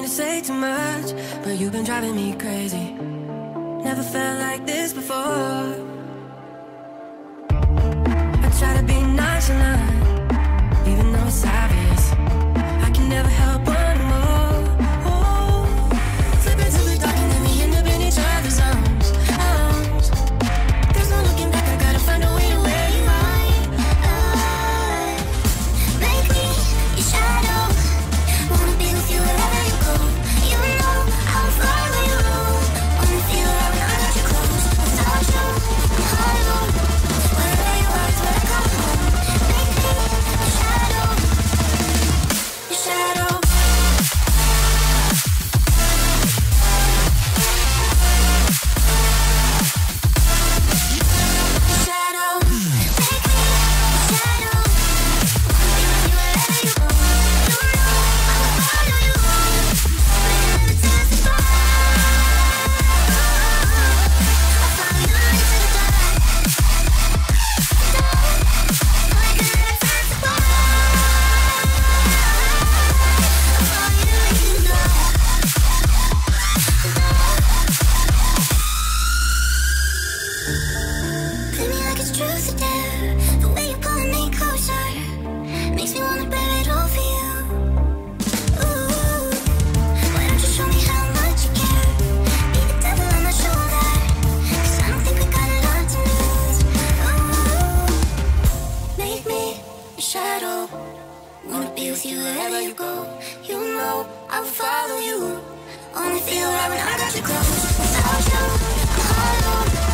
mean to say too much, but you've been driving me crazy. Never felt like this before. I try to be nonchalant, even though it's obvious. I can never help one more. Oh, flip into the dark and then we end up in each other's arms. There's no looking back, I gotta find a way to where you are. Make me your shadow. Wanna be with you wherever you go. You know I'll follow you. Wanna feel right when I got you close. Without you, I'm hollow. Wherever you are is where I come home. Make me your shadow. Your shadow. Your shadow. Make me your shadow. Wanna be with you wherever you go. You know I'll follow you. Wherever it takes us by. I'll follow you into the dark. Like a little fancy boy. I'll follow you into the dark. Feel me like it's truth or dare. The way you're pulling me closer makes me wanna bear it all for you. Ooh, why don't you show me how much you care? Be the devil on my shoulder, 'cause I don't think we got a lot to lose. Ooh, make me your shadow. Wanna be with you wherever you go. You know I'll follow you. Only feel right when I got you close. Without you, I'm hollow.